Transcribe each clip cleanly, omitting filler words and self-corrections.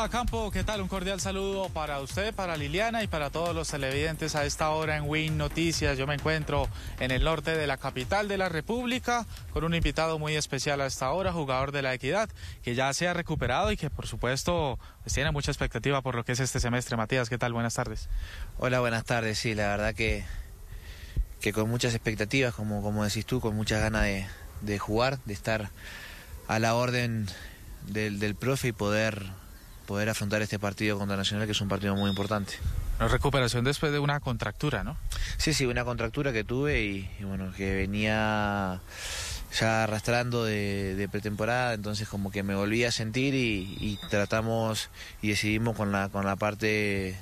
Hola Campo, ¿qué tal? Un cordial saludo para usted, para Liliana y para todos los televidentes a esta hora en Win Noticias. Yo me encuentro en el norte de la capital de la República con un invitado muy especial a esta hora, jugador de La Equidad, que ya se ha recuperado y que por supuesto pues, tiene mucha expectativa por lo que es este semestre. Matías, ¿qué tal? Buenas tardes. Hola, buenas tardes. Sí, la verdad que con muchas expectativas, como decís tú, con muchas ganas de jugar, de estar a la orden del profe y poder afrontar este partido contra Nacional, que es un partido muy importante. Una recuperación después de una contractura, ¿no? Sí, una contractura que tuve y bueno, que venía ya arrastrando de pretemporada, entonces como que me volví a sentir y tratamos y decidimos con la parte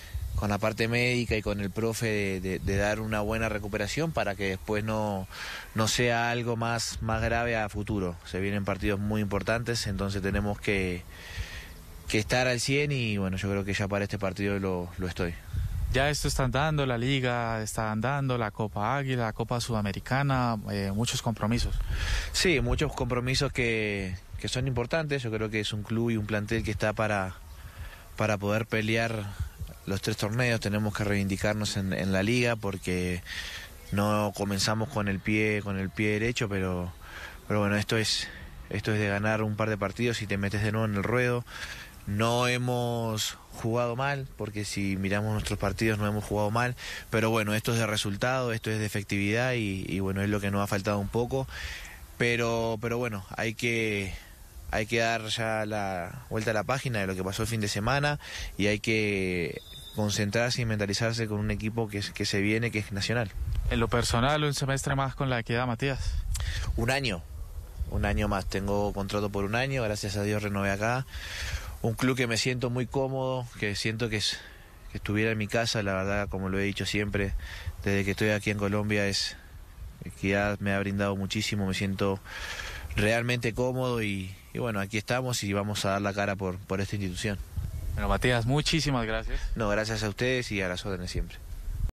médica y con el profe de dar una buena recuperación para que después no sea algo más grave a futuro. Se vienen partidos muy importantes, entonces tenemos que estar al 100 y bueno, yo creo que ya para este partido lo estoy. Ya esto está andando, la Liga está andando, la Copa Águila, la Copa Sudamericana, muchos compromisos. Sí, muchos compromisos que son importantes. Yo creo que es un club y un plantel que está para poder pelear los 3 torneos. Tenemos que reivindicarnos en la Liga porque no comenzamos con el pie derecho, pero bueno, esto es de ganar un par de partidos y te metes de nuevo en el ruedo. No hemos jugado mal, porque si miramos nuestros partidos no hemos jugado mal, pero bueno, esto es de resultado, esto es de efectividad y bueno, es lo que nos ha faltado un poco, pero bueno, hay que dar ya la vuelta a la página de lo que pasó el fin de semana y hay que concentrarse y mentalizarse con un equipo que se viene, que es Nacional. En lo personal, un semestre más con La Equidad, Matías. Un año más, tengo contrato por un año, gracias a Dios renové acá. Un club que me siento muy cómodo, que siento que estuviera en mi casa, la verdad, como lo he dicho siempre, desde que estoy aquí en Colombia, Equidad me ha brindado muchísimo, me siento realmente cómodo y bueno, aquí estamos y vamos a dar la cara por esta institución. Bueno, Matías, muchísimas gracias. No, gracias a ustedes y a las órdenes siempre.